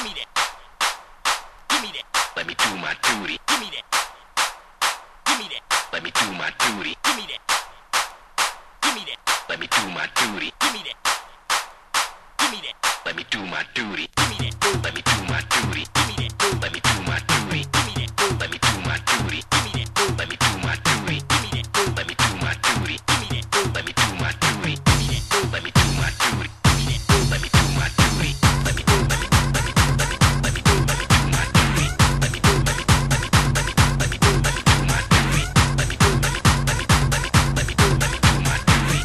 Gimme that. Gimme that. Let me do my duty. Gimme that. Gimme that. Let me do my duty. Gimme that. Gimme that. Let me do my duty. Gimme that. Gimme that. Let me do my duty. Gimme that. Let me do my duty. Gimme that. Let me do my duty. Gimme that. Let me do my duty. Gimme that. Let me do my duty. Gimme that. Let me do my duty. Gimme that. Let me do my duty. Gimme that. Let me do my duty. Gimme that. Let me do my duty. Let me do my duty. Let me do my duty. Let me do my duty. Let me do my duty. Let me do my duty. Let me do my duty. Let me do my duty.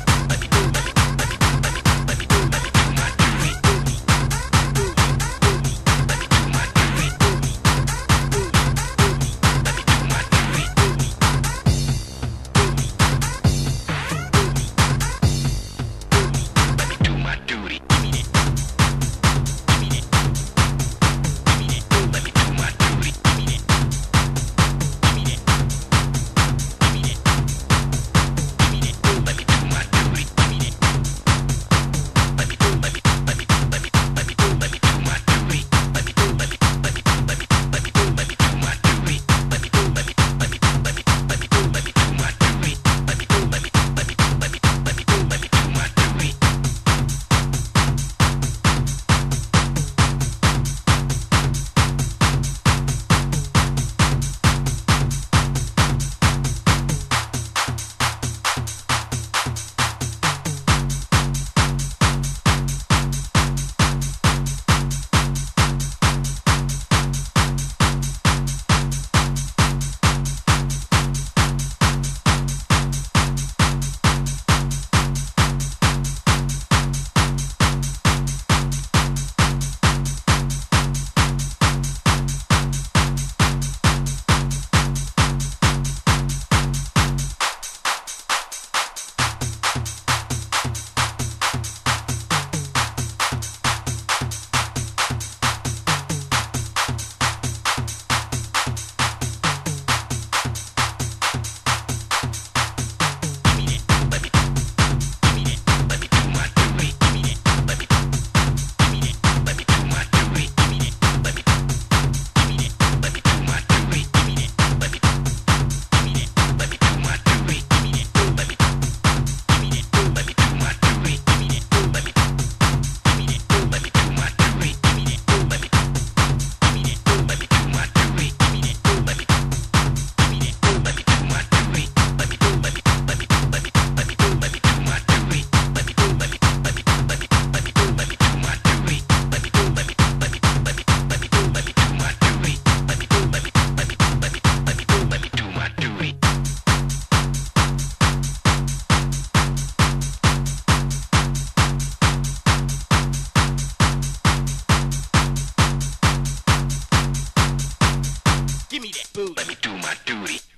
Gimme that booty. Let me do my duty.